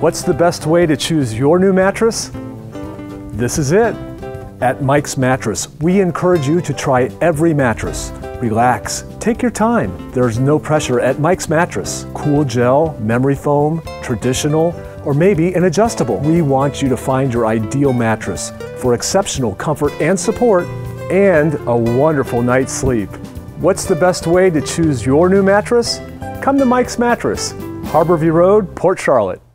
What's the best way to choose your new mattress? This is it. At Mike's Mattress, we encourage you to try every mattress. Relax, take your time. There's no pressure at Mike's Mattress. Cool gel, memory foam, traditional, or maybe an adjustable. We want you to find your ideal mattress for exceptional comfort and support and a wonderful night's sleep. What's the best way to choose your new mattress? Come to Mike's Mattress, Harborview Road, Port Charlotte.